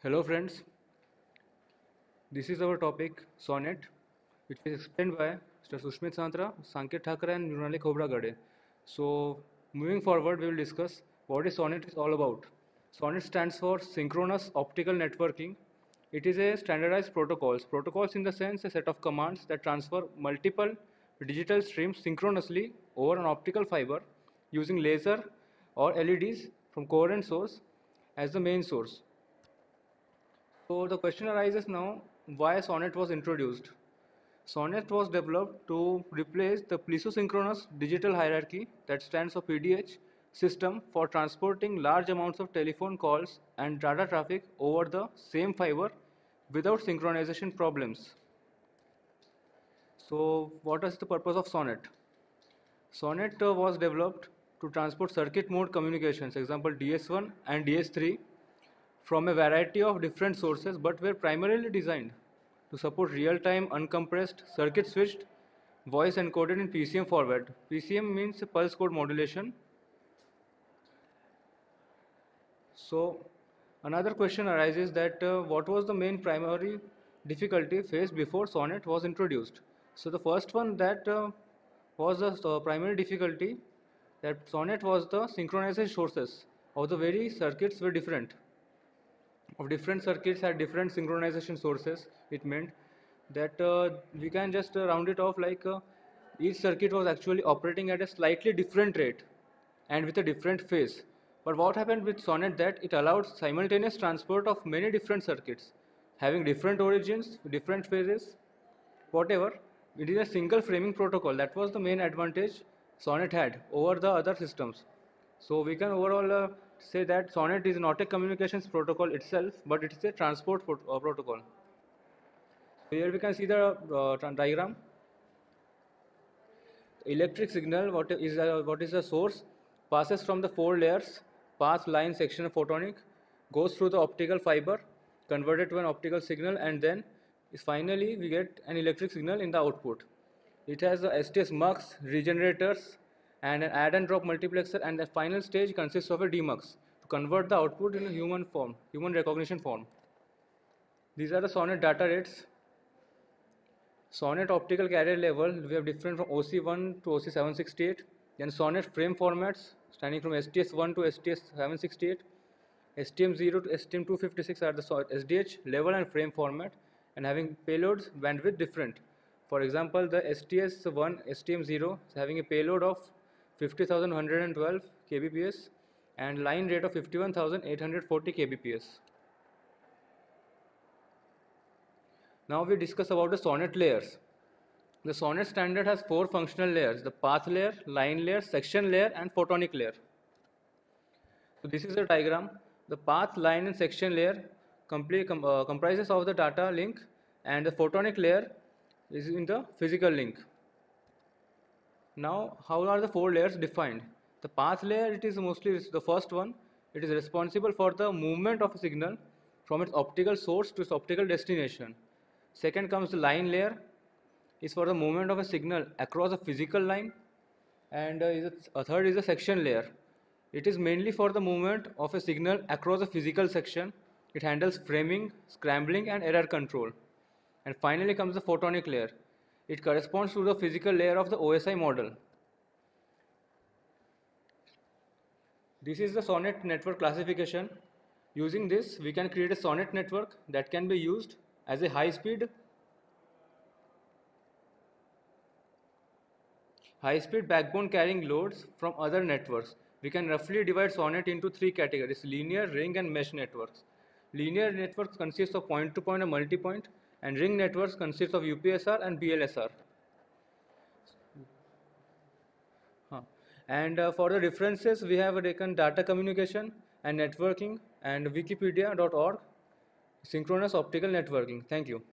Hello friends, this is our topic Sonnet, which is explained by Mr. Sushmit Santra, Sanket Thakre and Mrunali Khobragade. So moving forward, we will discuss what is Sonnet is all about. Sonnet stands for Synchronous Optical Networking. It is a standardized protocols. Protocols in the sense a set of commands that transfer multiple digital streams synchronously over an optical fiber using laser or LEDs from coherent source as the main source. So the question arises now, why Sonnet was introduced? Sonnet was developed to replace the pleiosynchronous digital hierarchy, that stands for PDH, system for transporting large amounts of telephone calls and data traffic over the same fiber without synchronization problems. So what is the purpose of Sonnet? Sonnet was developed to transport circuit mode communications, example DS1 and DS3, from a variety of different sources, but were primarily designed to support real-time uncompressed circuit switched voice encoded in PCM format. PCM means pulse code modulation. So another question arises that what was the main primary difficulty faced before Sonnet was introduced? So the first one that was the primary difficulty, that Sonnet was the synchronization sources of the very circuits were different. Of different circuits had different synchronization sources. It meant that we can just round it off like each circuit was actually operating at a slightly different rate and with a different phase. But what happened with Sonnet, that it allowed simultaneous transport of many different circuits having different origins, different phases, whatever. It is a single framing protocol. That was the main advantage Sonnet had over the other systems. So we can overall say that Sonnet is not a communications protocol itself, but it is a transport protocol. Here we can see the diagram. Electric signal, what is the source, passes from the four layers, path, line, section, photonic, goes through the optical fiber, converted to an optical signal, and then finally we get an electric signal in the output. It has the STS mux, regenerators, and an add and drop multiplexer, and the final stage consists of a demux to convert the output in a human form, human recognition form. These are the Sonnet data rates. Sonnet optical carrier level, we have different from OC1 to OC768. Then Sonnet frame formats, standing from STS1 to STS768. STM0 to STM256 are the SDH level and frame format, and having payloads bandwidth different. For example, the STS1 STM0 is having a payload of 50,112 kbps and line rate of 51,840 kbps. Now we discuss about the Sonnet layers. The Sonnet standard has four functional layers: the path layer, line layer, section layer, and photonic layer. So this is a diagram. The path, line, and section layer comprises of the data link, and the photonic layer is in the physical link. Now, how are the four layers defined? The path layer, it is mostly the first one. It is responsible for the movement of a signal from its optical source to its optical destination. Second comes the line layer, is for the movement of a signal across a physical line, and third is the section layer. It is mainly for the movement of a signal across a physical section. It handles framing, scrambling, and error control. And finally comes the photonic layer. It corresponds to the physical layer of the OSI model. This is the Sonnet network classification. Using this, we can create a Sonnet network that can be used as a high-speed backbone carrying loads from other networks. We can roughly divide Sonnet into three categories: linear, ring, and mesh networks. Linear networks consist of point-to-point and multi-point, and ring networks consist of UPSR and BLSR. And for the references, we have taken data communication and networking and wikipedia.org, synchronous optical networking. Thank you.